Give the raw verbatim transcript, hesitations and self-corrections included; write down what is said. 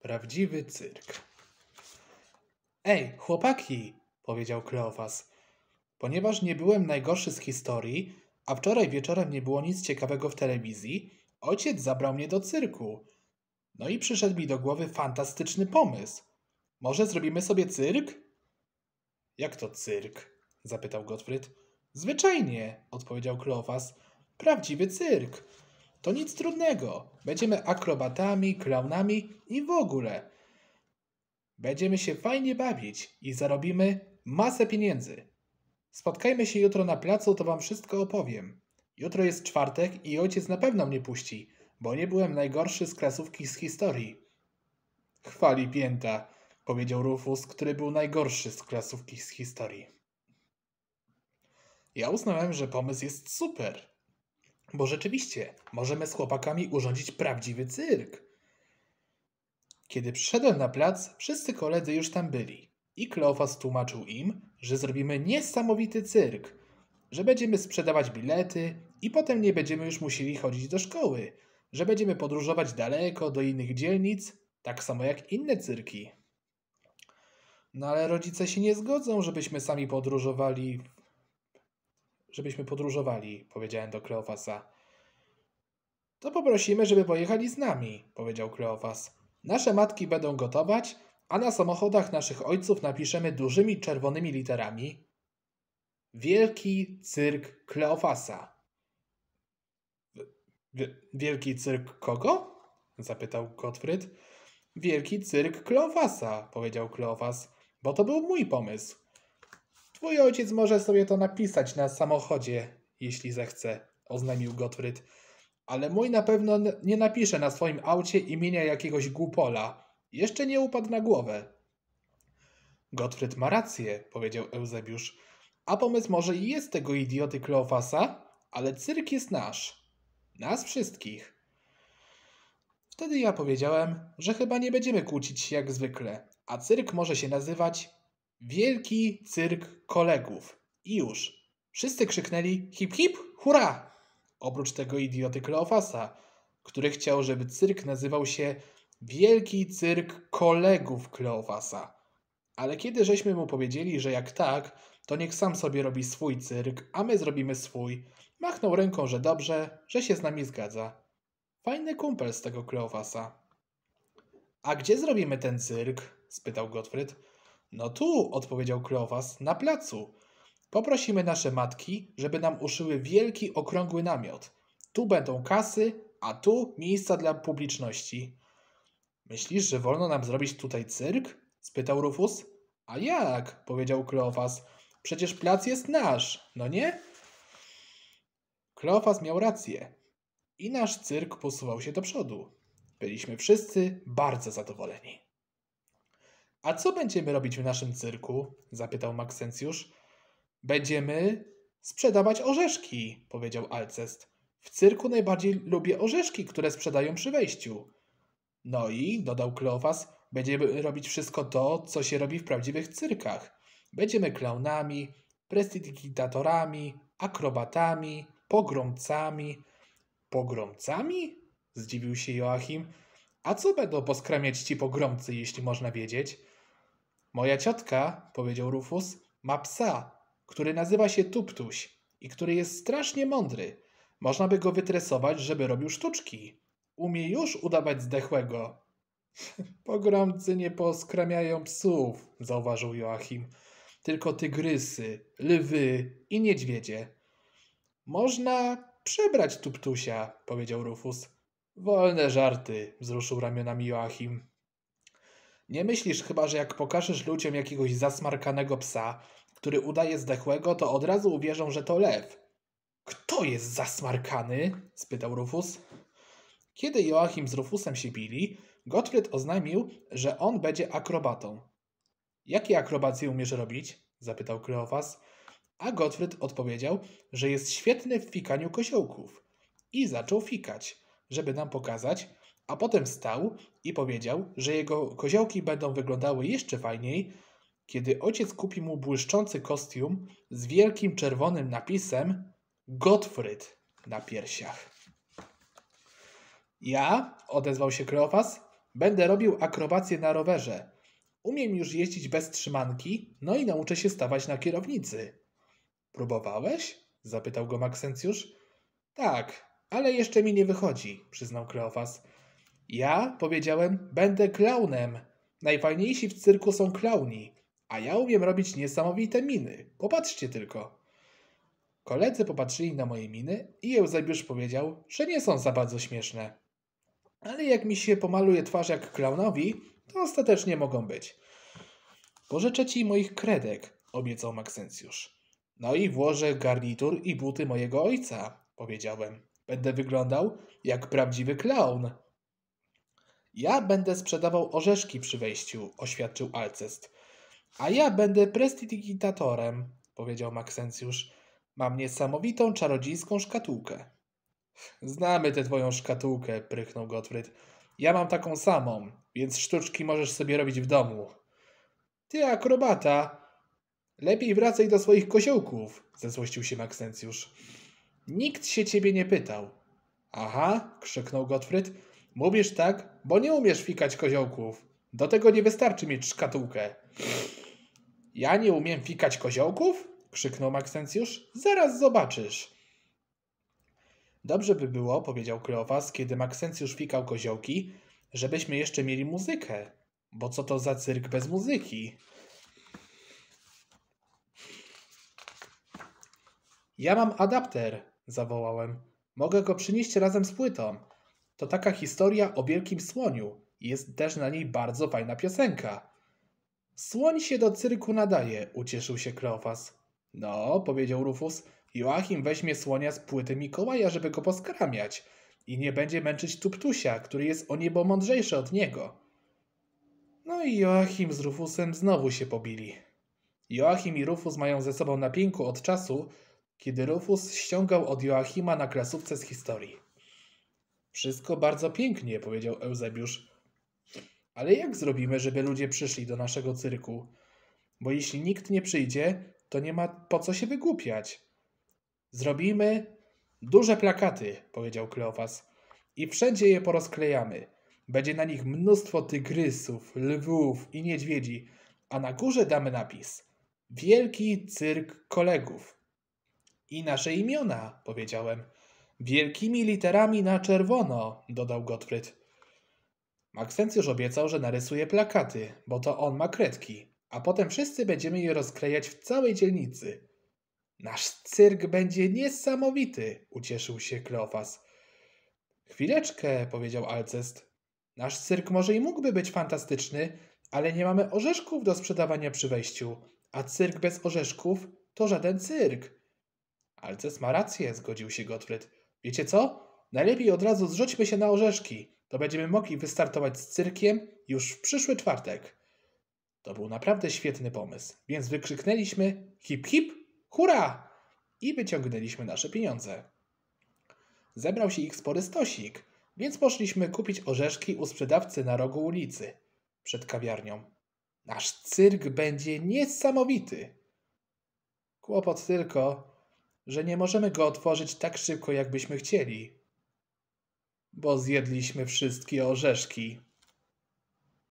Prawdziwy cyrk. Ej, chłopaki, powiedział Kleofas. Ponieważ nie byłem najgorszy z historii, a wczoraj wieczorem nie było nic ciekawego w telewizji, ojciec zabrał mnie do cyrku. No i przyszedł mi do głowy fantastyczny pomysł. Może zrobimy sobie cyrk? Jak to cyrk? Zapytał Gottfried. Zwyczajnie, odpowiedział Kleofas. Prawdziwy cyrk. To nic trudnego. Będziemy akrobatami, klaunami i w ogóle. Będziemy się fajnie bawić i zarobimy masę pieniędzy. Spotkajmy się jutro na placu, to wam wszystko opowiem. Jutro jest czwartek i ojciec na pewno mnie puści, bo nie byłem najgorszy z klasówki z historii. Chwali pięta, powiedział Rufus, który był najgorszy z klasówki z historii. Ja uznałem, że pomysł jest super, bo rzeczywiście możemy z chłopakami urządzić prawdziwy cyrk. Kiedy przyszedłem na plac, wszyscy koledzy już tam byli i Kleofas tłumaczył im, że zrobimy niesamowity cyrk, że będziemy sprzedawać bilety i potem nie będziemy już musieli chodzić do szkoły, że będziemy podróżować daleko do innych dzielnic, tak samo jak inne cyrki. No ale rodzice się nie zgodzą, żebyśmy sami podróżowali, żebyśmy podróżowali, powiedziałem do Kleofasa. To poprosimy, żeby pojechali z nami, powiedział Kleofas. Nasze matki będą gotować, a na samochodach naszych ojców napiszemy dużymi czerwonymi literami Wielki Cyrk Kleofasa. W- wielki Cyrk kogo? Zapytał Gottfried. Wielki Cyrk Kleofasa, powiedział Kleofas, bo to był mój pomysł. Twój ojciec może sobie to napisać na samochodzie, jeśli zechce, oznajmił Gottfried. Ale mój na pewno nie napisze na swoim aucie imienia jakiegoś głupola. Jeszcze nie upadł na głowę. Gottfried ma rację, powiedział Eusebiusz. A pomysł może i jest tego idioty Kleofasa, ale cyrk jest nasz. Nas wszystkich. Wtedy ja powiedziałem, że chyba nie będziemy kłócić się jak zwykle, a cyrk może się nazywać Wielki Cyrk Kolegów. I już. Wszyscy krzyknęli hip hip, hurra! Oprócz tego idioty Kleofasa, który chciał, żeby cyrk nazywał się Wielki Cyrk Kolegów Kleofasa. Ale kiedy żeśmy mu powiedzieli, że jak tak, to niech sam sobie robi swój cyrk, a my zrobimy swój, machnął ręką, że dobrze, że się z nami zgadza. Fajny kumpel z tego Kleofasa. A gdzie zrobimy ten cyrk? Spytał Gottfried. No tu, odpowiedział Kleofas, na placu. Poprosimy nasze matki, żeby nam uszyły wielki, okrągły namiot. Tu będą kasy, a tu miejsca dla publiczności. Myślisz, że wolno nam zrobić tutaj cyrk? Spytał Rufus. A jak? Powiedział Kleofas. Przecież plac jest nasz, no nie? Kleofas miał rację. I nasz cyrk posuwał się do przodu. Byliśmy wszyscy bardzo zadowoleni. A co będziemy robić w naszym cyrku? Zapytał Maksencjusz. Będziemy sprzedawać orzeszki, powiedział Alcest. W cyrku najbardziej lubię orzeszki, które sprzedają przy wejściu. No i, dodał Kleofas, będziemy robić wszystko to, co się robi w prawdziwych cyrkach. Będziemy klaunami, prestidigitatorami, akrobatami, pogromcami. Pogromcami? Zdziwił się Joachim. A co będą poskramiać ci pogromcy, jeśli można wiedzieć? Moja ciotka, powiedział Rufus, ma psa, który nazywa się Tuptuś i który jest strasznie mądry. Można by go wytresować, żeby robił sztuczki. Umie już udawać zdechłego. Pogromcy nie poskramiają psów, zauważył Joachim. Tylko tygrysy, lwy i niedźwiedzie. Można przebrać Tuptusia, powiedział Rufus. Wolne żarty, wzruszył ramionami Joachim. Nie myślisz chyba, że jak pokażesz ludziom jakiegoś zasmarkanego psa, który udaje zdechłego, to od razu uwierzą, że to lew. Kto jest zasmarkany? Spytał Rufus. Kiedy Joachim z Rufusem się bili, Gottfried oznajmił, że on będzie akrobatą. Jakie akrobacje umiesz robić? Zapytał Kleofas. A Gottfried odpowiedział, że jest świetny w fikaniu koziołków. I zaczął fikać, żeby nam pokazać, a potem wstał i powiedział, że jego koziołki będą wyglądały jeszcze fajniej, kiedy ojciec kupi mu błyszczący kostium z wielkim czerwonym napisem Gottfried na piersiach. Ja, odezwał się Kleofas, Będę robił akrobację na rowerze. Umiem już jeździć bez trzymanki, no i nauczę się stawać na kierownicy. Próbowałeś? Zapytał go Maksencjusz. Tak, ale jeszcze mi nie wychodzi, przyznał Kleofas. Ja, powiedziałem, będę klaunem. Najfajniejsi w cyrku są klauni, a ja umiem robić niesamowite miny. Popatrzcie tylko. Koledzy popatrzyli na moje miny i Eusebiusz powiedział, że nie są za bardzo śmieszne. Ale jak mi się pomaluje twarz jak klaunowi, to ostatecznie mogą być. Pożyczę ci moich kredek, obiecał Maksencjusz. No i włożę garnitur i buty mojego ojca, powiedziałem. Będę wyglądał jak prawdziwy klaun. Ja będę sprzedawał orzeszki przy wejściu, oświadczył Alcest. A ja będę prestidigitatorem, powiedział Maksencjusz. Mam niesamowitą czarodziejską szkatułkę. Znamy tę twoją szkatułkę, prychnął Gottfried. Ja mam taką samą, więc sztuczki możesz sobie robić w domu. Ty akrobata! Lepiej wracaj do swoich koziołków, zezłościł się Maksencjusz. Nikt się ciebie nie pytał. Aha, krzyknął Gottfried. Mówisz tak, bo nie umiesz fikać koziołków. Do tego nie wystarczy mieć szkatułkę. Ja nie umiem fikać koziołków? Krzyknął Maksencjusz. Zaraz zobaczysz. Dobrze by było, powiedział Kleofas, kiedy Maksencjusz fikał koziołki, żebyśmy jeszcze mieli muzykę. Bo co to za cyrk bez muzyki? Ja mam adapter, zawołałem. Mogę go przynieść razem z płytą. To taka historia o wielkim słoniu. Jest też na niej bardzo fajna piosenka. Słoń się do cyrku nadaje, ucieszył się Kleofas. No, powiedział Rufus, Joachim weźmie słonia z płyty Mikołaja, żeby go poskramiać i nie będzie męczyć Tuptusia, który jest o niebo mądrzejszy od niego. No i Joachim z Rufusem znowu się pobili. Joachim i Rufus mają ze sobą na pięku od czasu, kiedy Rufus ściągał od Joachima na klasówce z historii. Wszystko bardzo pięknie, powiedział Eusebiusz. Ale jak zrobimy, żeby ludzie przyszli do naszego cyrku? Bo jeśli nikt nie przyjdzie, to nie ma po co się wygłupiać. Zrobimy duże plakaty, powiedział Kleofas. I wszędzie je porozklejamy. Będzie na nich mnóstwo tygrysów, lwów i niedźwiedzi, a na górze damy napis. Wielki cyrk kolegów. I nasze imiona, powiedziałem. Wielkimi literami na czerwono, dodał Gottfried. Maksencjusz obiecał, że narysuje plakaty, bo to on ma kredki, a potem wszyscy będziemy je rozklejać w całej dzielnicy. Nasz cyrk będzie niesamowity, ucieszył się Kleofas. Chwileczkę, powiedział Alcest. Nasz cyrk może i mógłby być fantastyczny, ale nie mamy orzeszków do sprzedawania przy wejściu, a cyrk bez orzeszków to żaden cyrk. Alcest ma rację, zgodził się Gottfried. Wiecie co? Najlepiej od razu zrzućmy się na orzeszki. To będziemy mogli wystartować z cyrkiem już w przyszły czwartek. To był naprawdę świetny pomysł, więc wykrzyknęliśmy hip hip, hurra! I wyciągnęliśmy nasze pieniądze. Zebrał się ich spory stosik, więc poszliśmy kupić orzeszki u sprzedawcy na rogu ulicy, przed kawiarnią. Nasz cyrk będzie niesamowity. Kłopot tylko, że nie możemy go otworzyć tak szybko, jakbyśmy chcieli, bo zjedliśmy wszystkie orzeszki.